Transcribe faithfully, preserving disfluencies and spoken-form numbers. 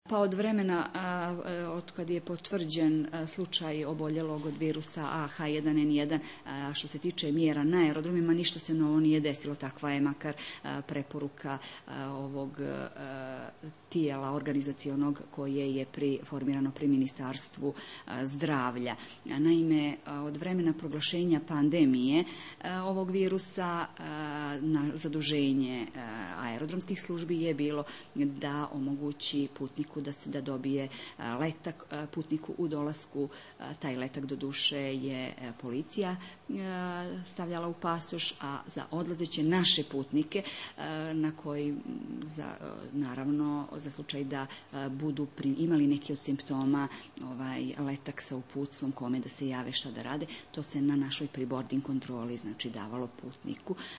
Pa od vremena od kad je potvrđen slučaj oboljelog od virusa A H jedan N jedan, što se tiče mjera na aerodromima, ništa se novo nije desilo. Takva je makar preporuka ovog tijela organizacionog koje je pri, formirano pri Ministarstvu zdravlja. Naime, od vremena proglašenja pandemije ovog virusa na zaduženje aerodromskih službi je bilo da omogući putniku da se da dobije letak putniku u dolasku. Taj letak do duše je policija stavljala u pasoš, a za odlazeće naše putnike na koji za, naravno za slučaj da budu imali neki od simptoma ovaj letak sa uputstvom kome da se jave šta da rade, to se na našoj pre-boarding kontroli znači davalo putniku.